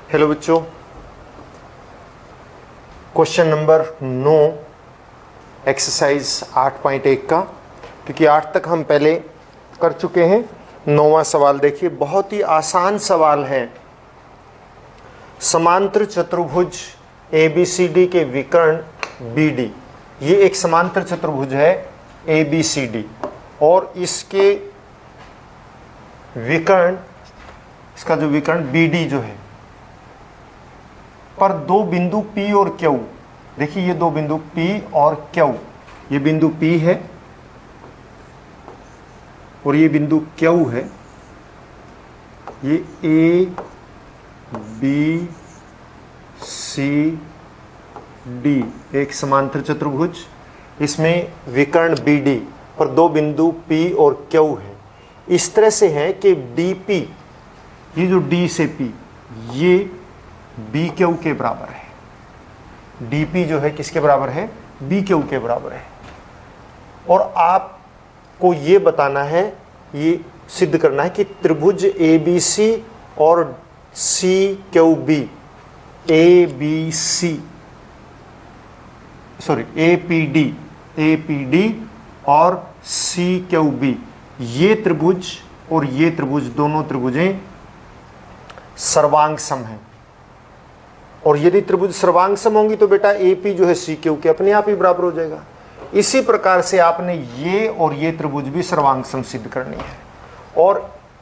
Hello बच्चों, question number 9 exercise 8.1 का, क्योंकि 8 तक हम पहले कर चुके हैं। 9वां सवाल देखिए, बहुत ही आसान सवाल है। समांतर चतुर्भुज ABCD के विकर्ण BD, ये एक समांतर चतुर्भुज है ABCD और इसके विकर्ण, इसका जो विकर्ण BD जो है, पर दो बिंदु P और Q, देखिए ये दो बिंदु P और Q, ये बिंदु P है और ये बिंदु Q है। ये A B C D एक समांतर चतुर्भुज, इसमें विकर्ण BD पर दो बिंदु P और Q है। इस तरह से है कि DP, ये जो D से P, ये BQ के बराबर है। DP जो है किसके बराबर है? BQ के बराबर है। और आपको ये बताना है, ये सिद्ध करना है कि त्रिभुज ABC और CQB, APD और CQB, ये त्रिभुज और ये त्रिभुज, दोनों त्रिभुजें सर्वांग सम हैं। और यदि त्रिभुज सर्वांग सम होंगी तो बेटा AP जो है CQ के अपने आप ही बराबर हो जाएगा। इसी प्रकार से आपने ये और ये त्रिभुज भी सर्वांग सम सिद्ध करनी है और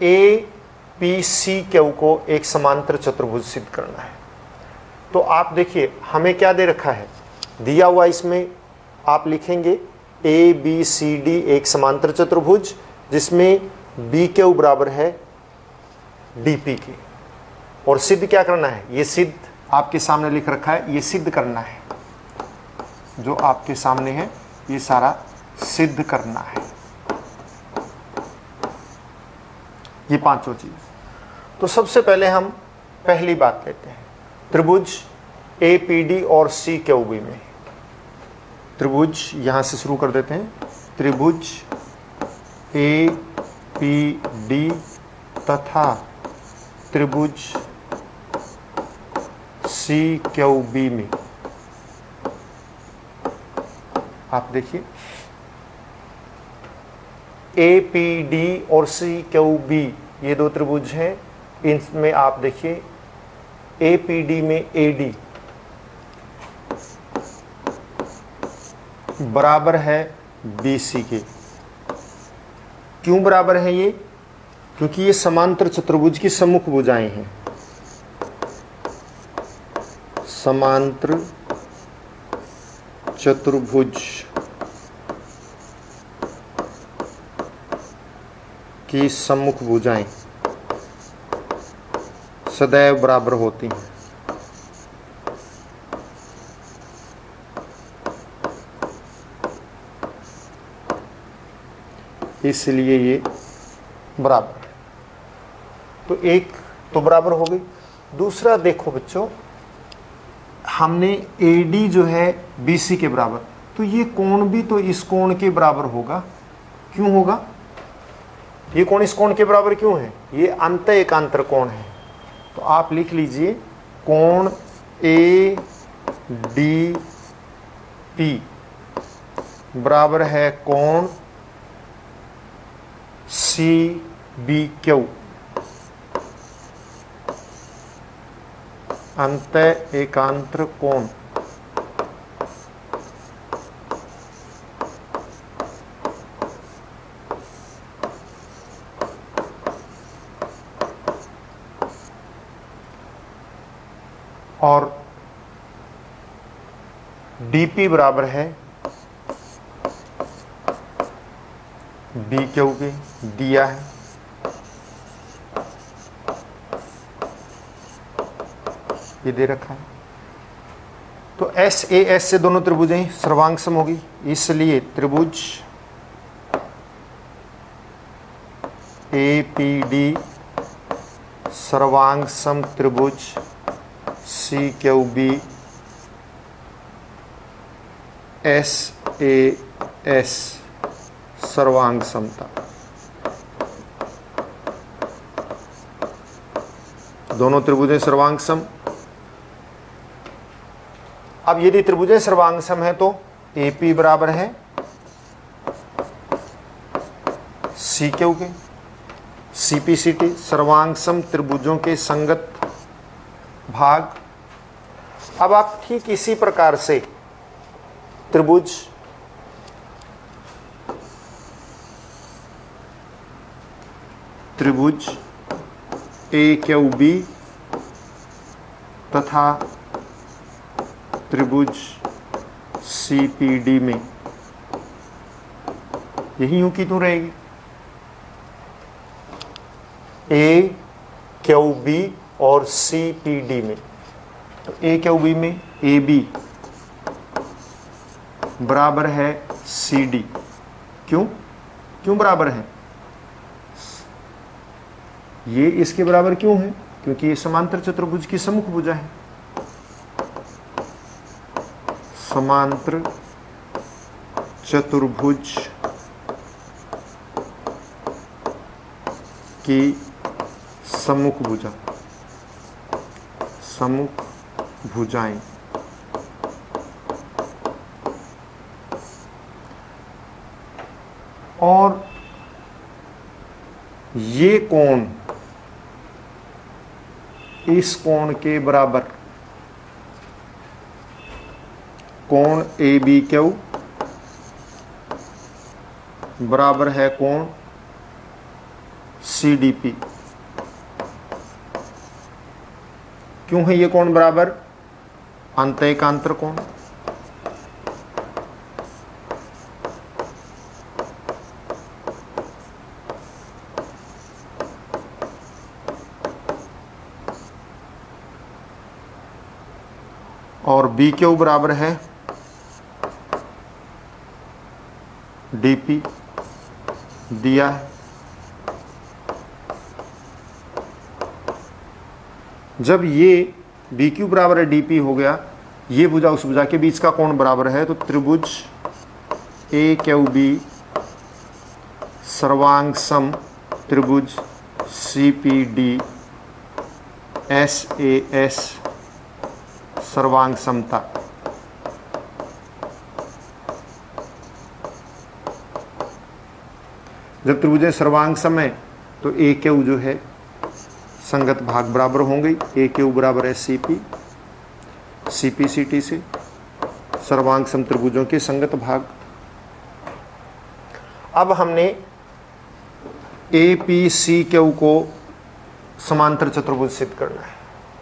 APCQ को एक समांतर चतुर्भुज सिद्ध करना है। तो आप देखिए हमें क्या दे रखा है, दिया हुआ इसमें आप लिखेंगे ABCD एक समांतर चतुर्भुज जिसमें BQ बराबर है DP के। और सिद्ध क्या करना है, ये सिद्ध आपके सामने लिख रखा है, ये सिद्ध करना है। जो आपके सामने है ये सारा सिद्ध करना है, ये पांचों चीज। तो सबसे पहले हम पहली बात लेते हैं, त्रिभुज APD और CQB में। त्रिभुज यहां से शुरू कर देते हैं, त्रिभुज APD तथा त्रिभुज CQB में आप देखिए APD और CQB ये दो त्रिभुज हैं। इनमें आप देखिए APD में AD बराबर है BC के। क्यों बराबर है ये? क्योंकि ये समांतर चतुर्भुज की सम्मुख भुजाएं हैं। समांतर चतुर्भुज की सम्मुख भुजाएं सदैव बराबर होती हैं। इसलिए ये बराबर है। तो एक तो बराबर हो गई। दूसरा देखो बच्चों, हमने AD जो है BC के बराबर, तो ये कोण भी तो इस कोण के बराबर होगा। क्यों होगा? ये कोण इस कोण के बराबर क्यों है? ये अंत एकांतर कोण है। तो आप लिख लीजिए कोण ADP बराबर है कोण CBQ, अंत एकांतर कोण। और DP बराबर है BQ के, दिया है। ये दे रखा है। तो SAS से दोनों त्रिभुजें सर्वांग सम होगी, इसलिए त्रिभुज APD सर्वांग सम त्रिभुज CQB SAS सर्वांग समता। दोनों त्रिभुजें सर्वांग सम। अब यदि त्रिभुजें सर्वांग सम है तो AP बराबर है CQ के, CPCT सर्वांग सम त्रिभुजों के संगत भाग। अब आप ठीक इसी प्रकार से त्रिभुज AQB तथा त्रिभुज CPD में यही यूं की तो रहेगी। AQB और CPD में, तो AQB में AB बराबर है CD। क्यों बराबर है? ये इसके बराबर क्यों है? क्योंकि ये समांतर चतुर्भुज की सम्मुख भुजा है। समांतर चतुर्भुज की सम्मुख भुजा, सम्मुख भुजाएं। और ये कोण इस कोण के बराबर, कोण ABQ बराबर है कोण CDP। क्यों है ये कोण बराबर? अंतःएकांतर कोण। और BQ बराबर है DP दिया है। जब ये BQ बराबर है DP हो गया, ये भुजा उस भुजा के बीच का कोण बराबर है, तो त्रिभुज AQB सर्वांग सम त्रिभुज CPD SAS सर्वांग समता। जब त्रिभुजें सर्वांग सम है तो AQ जो है संगत भाग बराबर होंगे। AQ बराबर है CP, CPCT से सर्वांग सम त्रिभुजों के संगत भाग। अब हमने APCQ को समांतर चतुर्भुज सिद्ध करना है।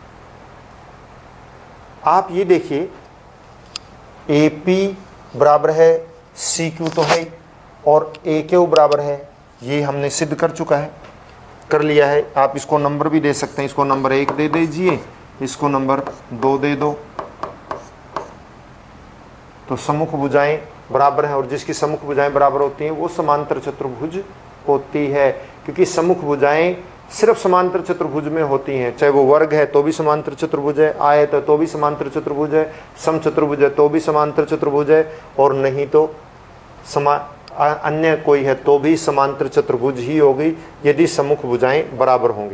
आप ये देखिए, AP बराबर है CQ तो है और AQ बराबर है, ये हमने सिद्ध कर लिया है। आप इसको नंबर भी दे सकते हैं, इसको नंबर 1 दे दीजिए, इसको नंबर 2 दे दो। तो सम्मुख भुजाएं बराबर हैं और जिसकी सम्मुख भुजाएं बराबर होती हैं वो समांतर चतुर्भुज होती है। क्योंकि सम्मुख भुजाएं सिर्फ समांतर चतुर्भुज में होती हैं, चाहे वो वर्ग है तो भी समांतर चतुर्भुज है, आयत है तो भी समांतर चतुर्भुज है, समचतुर्भुज है तो भी समांतर चतुर्भुज है, और नहीं तो अन्य कोई है तो भी समांतर चतुर्भुज ही होगी यदि सम्मुख भुजाएं बराबर होंगी।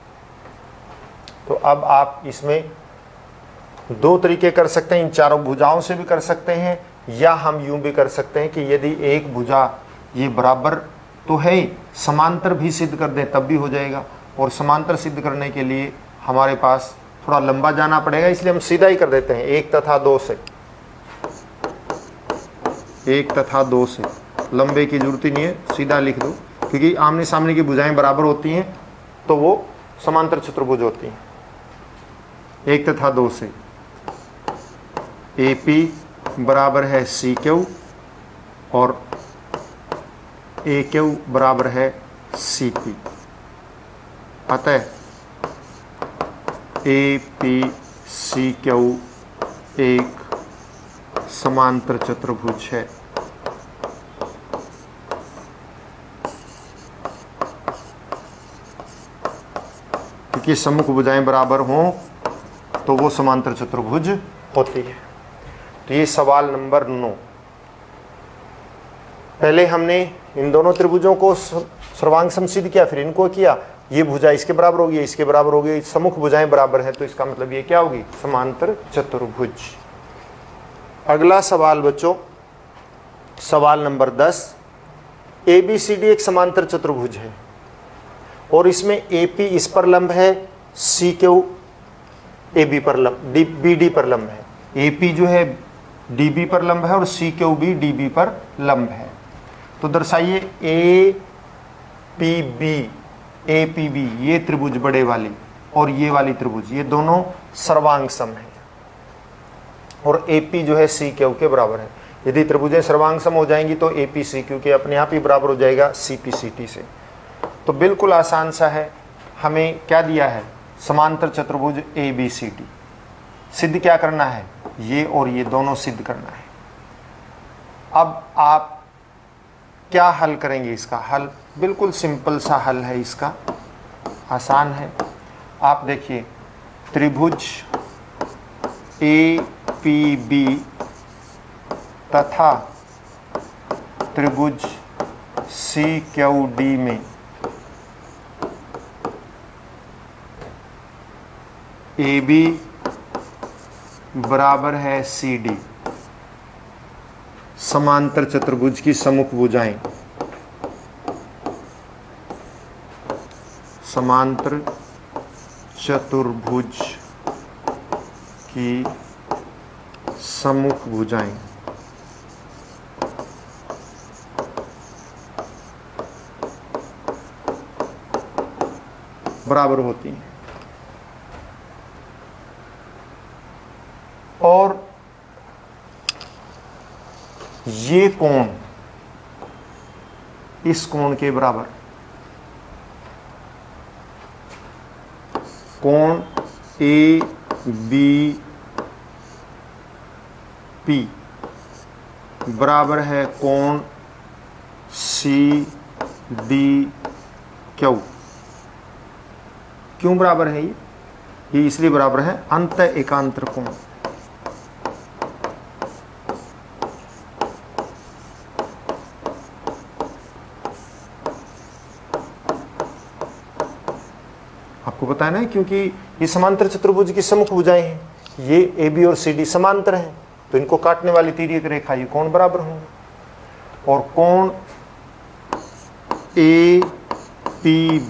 तो अब आप इसमें 2 तरीके कर सकते हैं, इन चारों भुजाओं से भी कर सकते हैं, या हम यूं भी कर सकते हैं कि यदि एक भुजा ये बराबर तो है, समांतर भी सिद्ध कर दें तब भी हो जाएगा। और समांतर सिद्ध करने के लिए हमारे पास थोड़ा लंबा जाना पड़ेगा, इसलिए हम सीधा ही कर देते हैं 1 तथा 2 से। 1 तथा 2 से लंबे की जरूरत ही नहीं है, सीधा लिख दो, क्योंकि आमने सामने की भुजाएं बराबर होती हैं तो वो समांतर चतुर्भुज होती हैं। 1 तथा 2 से AP बराबर है CQ और AQ बराबर है CP। अतः APCQ एक समांतर चतुर्भुज है। क्योंकि सम्मुख भुजाएं बराबर हों तो वो समांतर चतुर्भुज होती है। तो ये सवाल नंबर 9। पहले हमने इन दोनों त्रिभुजों को सर्वांग सम सिद्ध किया, फिर इनको किया, ये भुजा इसके बराबर होगी, इसके बराबर होगी, सम्मुख भुजाएं बराबर है, तो इसका मतलब ये क्या होगी, समांतर चतुर्भुज। अगला सवाल बच्चों, सवाल नंबर 10, ABCD एक समांतर चतुर्भुज है और इसमें AP इस पर लंब है, CQ AB पर लंब, BD पर लंब है। AP जो है DB पर लंब है और CQ भी DB पर लंब है। तो दर्शाइए APB ये त्रिभुज बड़े वाली और ये वाली त्रिभुज, ये दोनों सर्वांग सम है और AP जो है CQ के बराबर है। यदि त्रिभुजें सर्वांग सम हो जाएंगी तो AP CQ के अपने आप ही बराबर हो जाएगा CP CT से। तो बिल्कुल आसान सा है, हमें क्या दिया है, समांतर चतुर्भुज ABCD। सिद्ध क्या करना है, ये और ये दोनों सिद्ध करना है। अब आप क्या हल करेंगे, इसका हल बिल्कुल सिंपल सा हल है, इसका आसान है। आप देखिए, त्रिभुज APB तथा त्रिभुज CQD में AB बराबर है CD, समांतर चतुर्भुज की सम्मुख भुजाएं, समांतर चतुर्भुज की सम्मुख भुजाएं बराबर होती हैं और ये कोण इस कोण के बराबर, कोण ABP बराबर है कोण CDQ। क्यों बराबर है ये इसलिए बराबर है, अंत एकांतर कोण। आपको पता है ना, क्योंकि ये समांतर चतुर्भुज की सम्मुख भुजाएं हैं, ये AB और CD समांतर हैं, तो इनको काटने वाली तिर्यक रेखा ये कोण बराबर होंगे। और कोण APB,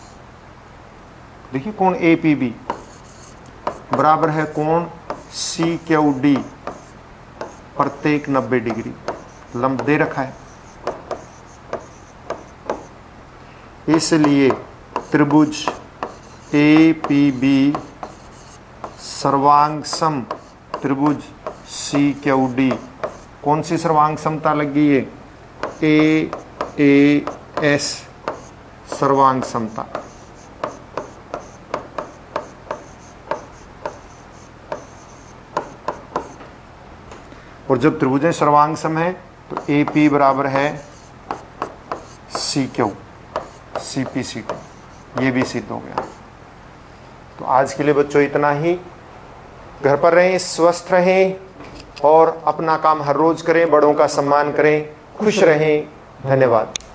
देखिए कोण APB बराबर है कोण CQD, प्रत्येक 90 डिग्री लंब दे रखा है। इसलिए त्रिभुज APB सर्वांग सम त्रिभुज CQD, कौन सी सर्वांग समता लग गई है, AAS सर्वांग समता। और जब त्रिभुजें सर्वांग सम है तो AP बराबर है CQ CP CT, ये भी सिद्ध हो गया। तो आज के लिए बच्चों इतना ही। घर पर रहें, स्वस्थ रहें और अपना काम हर रोज करें, बड़ों का सम्मान करें, खुश रहें। धन्यवाद।